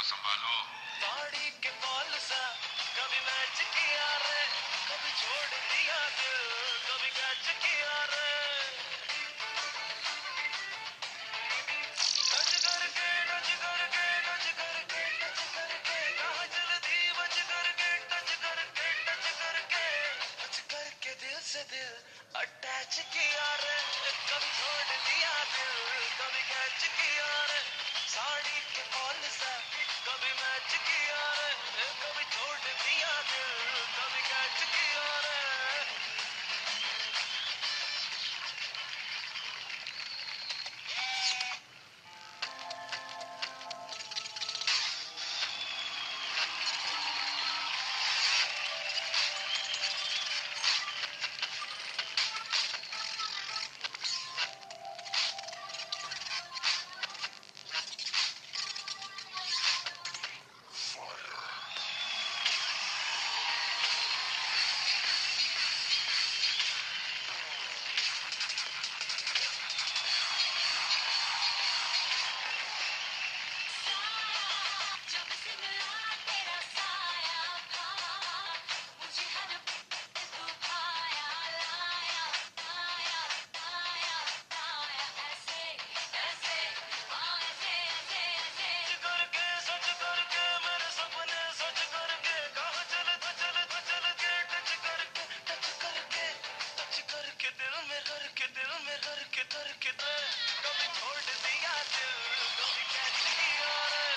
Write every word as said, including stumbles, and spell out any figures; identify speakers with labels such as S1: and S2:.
S1: संभालो।
S2: साड़ी के फॉल सा कभी मैच किया रे, कभी छोड़ दिया दिल, कभी कैच किया रे। टच करके टच करके टच करके टच करके कहाँ जल्दी बच करके टच करके टच करके टच करके दिल से दिल अटैच किया रे, कभी छोड़ दिया दिल, कभी कैच किया रे। साड़ी के फॉल सा कभी मैच किया रे, कभी छोड़ दिया दिल, कभी कैच किया रे। जब से मिला तेरा साया था, मुझे हर पल तू भाया, लाया लाया लाया लाया ऐसे ऐसे हाँ ऐसे ऐसे ऐसे सच करके सच करके मेरे सपने सच करके कहाँ चलता चलता चल के टच करके टच करके टच करके दिल में करके दिल में करके करके दे, कभी छोड़ दिया दिल, कभी कैच किया रे।